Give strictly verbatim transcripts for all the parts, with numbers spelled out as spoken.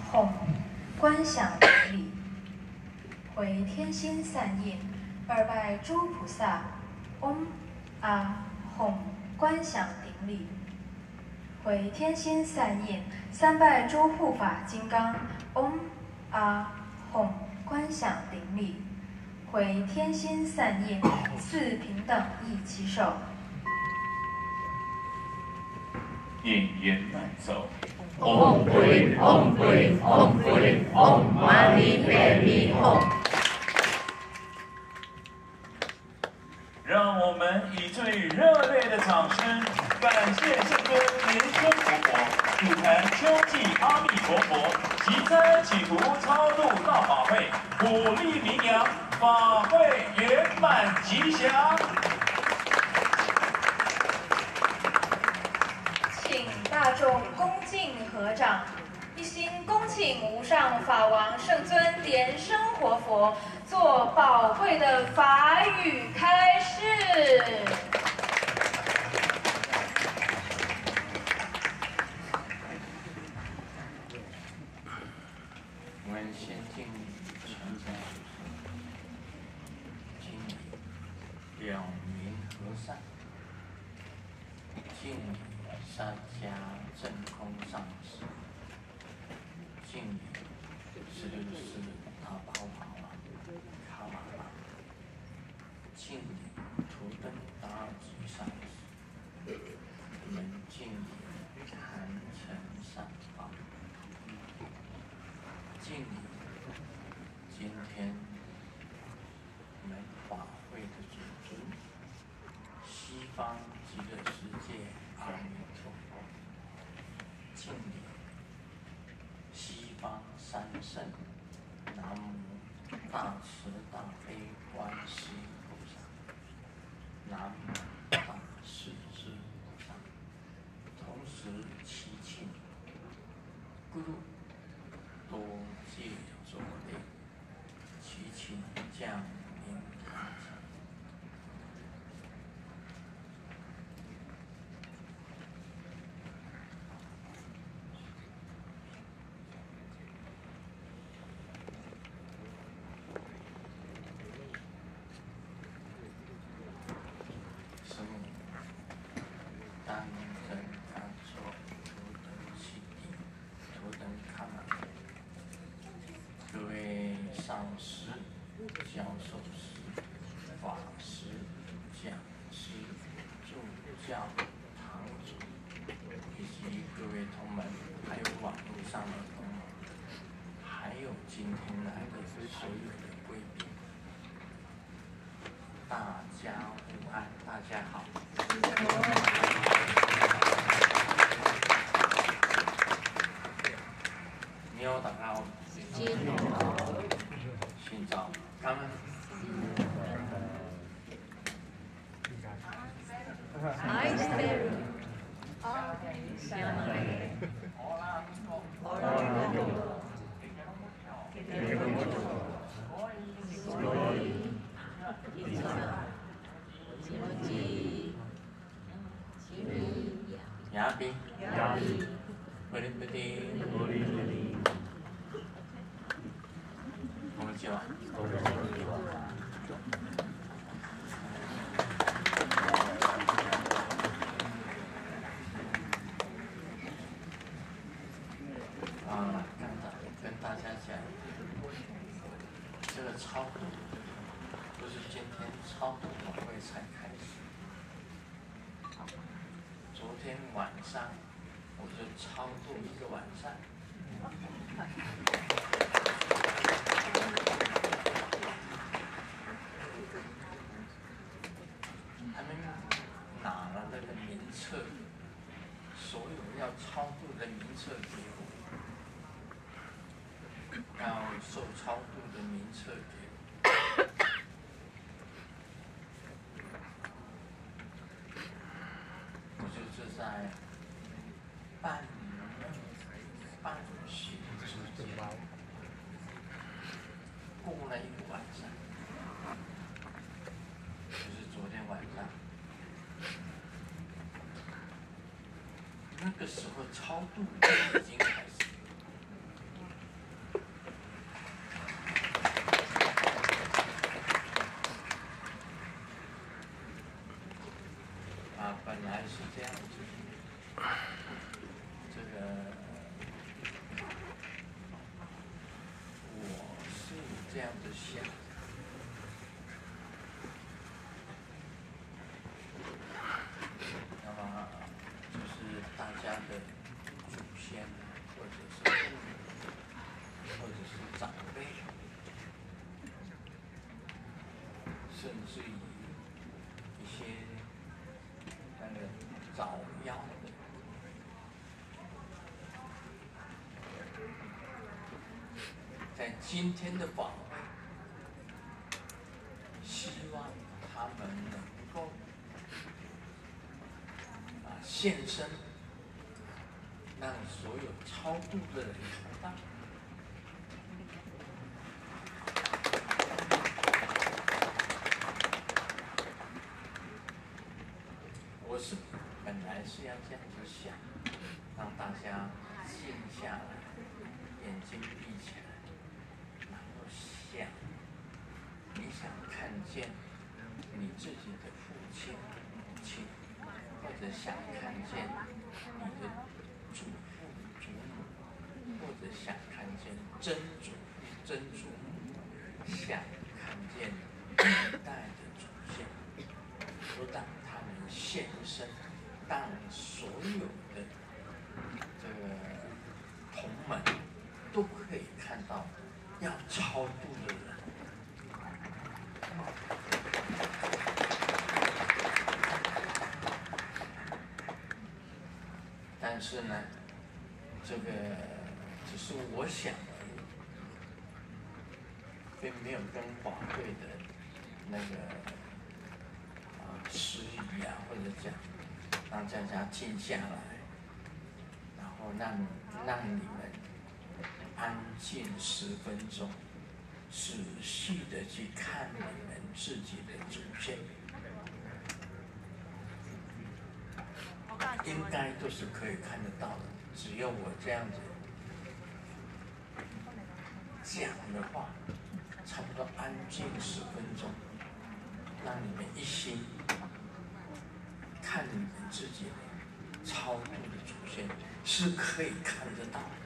吽，观想顶礼。回天心散印，二拜诸菩萨。嗡啊吽，观想顶礼。回天心散印，三拜诸护法金刚。嗡啊吽，观想顶礼。回天心散印，四平等一起手。 念言伴奏。 唵归唵归唵归唵嘛呢叭咪吽。 让我们以最热烈的掌声，感谢圣尊莲生活佛主坛秋季阿弥陀佛，即参企图超度大法会，鼓励名扬，法会圆满吉祥。 请大众恭敬合掌，一心恭请无上法王圣尊莲生活佛做宝贵的法语开示。 我们先敬全家敬礼了明和尚，敬礼释迦正空上师，敬礼十六世大宝法王卡玛拉，敬礼图登达尔吉上师，我们敬礼坛城上法，敬礼今天我们法会的主尊，西方极乐世界阿弥陀佛，敬礼西方三圣，南无大慈大悲观世音菩萨，南无大势至菩萨，同时祈请咕噜多戒作礼，祈请降临大家。师母，当真感受图登起地，图登卡玛。各位上师、教授师、法师、讲师、助教、堂主，以及各位同门，还有网络上的同门，还有今天来的所有的贵宾，大家午安，大家好。你好，大家好。寻找感恩。 愛してる。知らない。オランダ。すごい。いつも気持ちいい。気味いい。 やび。 やび。 ブリブリ。 ブリブリ。 こんにちは。啊，跟大跟大家讲，这个超度不是今天超度晚会才开始，昨天晚上我就超度一个晚上。他们拿了那个名册，所有要超度的名册给我，要受超度的名册给我。我就是在半半学之间过了一个晚上。就是昨天晚上，那个时候超度已经开始， 这样子想。那么就是大家的祖先，或者是父母，或者是长辈，甚至于一些那个早夭的，在今天的法会，希望他们能够啊现身，让所有超度的人看到。我是本来是要这样子想，让大家静下来，眼睛闭起来，然后想，你想看见你自己的父亲、母亲，或者想看见你的祖父、祖母，或者想看见曾祖父、曾祖母，想看见历代的祖先，都让他们现身，让所有的这个同门都可以看到要超度的人。但是呢，这个只是我想而已，并没有跟法会的那个啊师仪啊，或者讲让大家静下来，然后让让你们安静十分钟，仔细的去看你们自己的祖先。应该都是可以看得到的，只要我这样子讲的话，差不多安静十分钟，让你们一心看你们自己超度的祖先，是可以看得到的。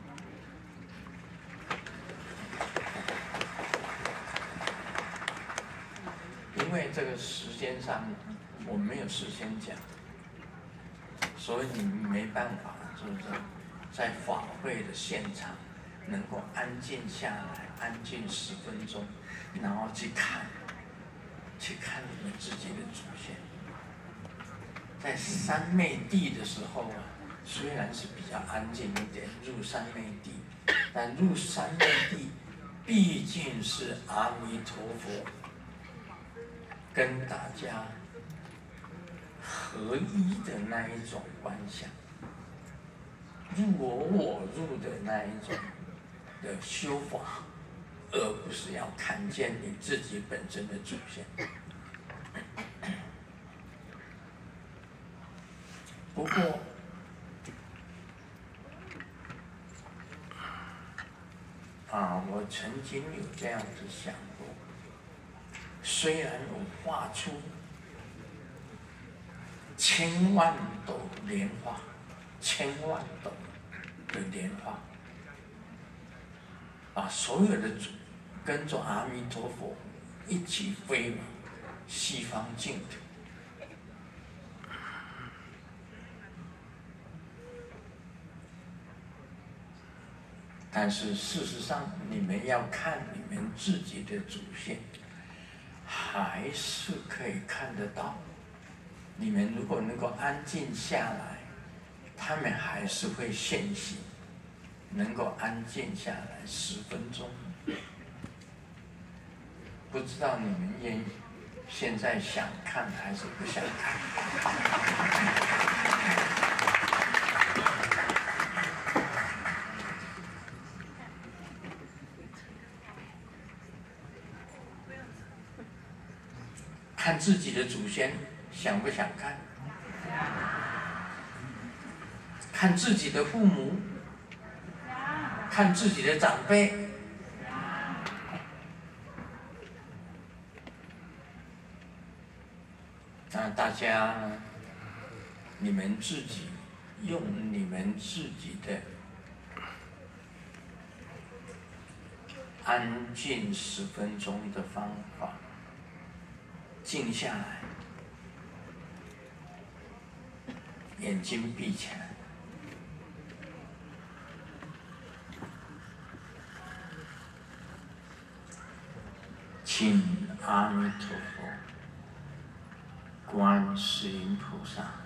因为这个时间上我没有事先讲。所以你没办法，是不是？在法会的现场，能够安静下来，安静十分钟，然后去看，去看你们自己的祖先。在三昧地的时候啊，虽然是比较安静一点，入三昧地，但入三昧地毕竟是阿弥陀佛跟大家合一的那一种观想，入我我入的那一种的修法，而不是要看见你自己本身的祖先。不过，啊，我曾经有这样子想过，虽然我画出千万朵莲花，千万朵的莲花，把所有的跟着阿弥陀佛一起飞往西方净土。但是事实上，你们要看你们自己的祖先，还是可以看得到。你们如果能够安静下来，他们还是会现形，能够安静下来十分钟。不知道你们愿意现在想看还是不想看？看自己的祖先，想不想看？看自己的父母，看自己的长辈，那大家，你们自己用你们自己的安静十分钟的方法，静下来，眼睛闭起来，请阿弥陀佛、观世音菩萨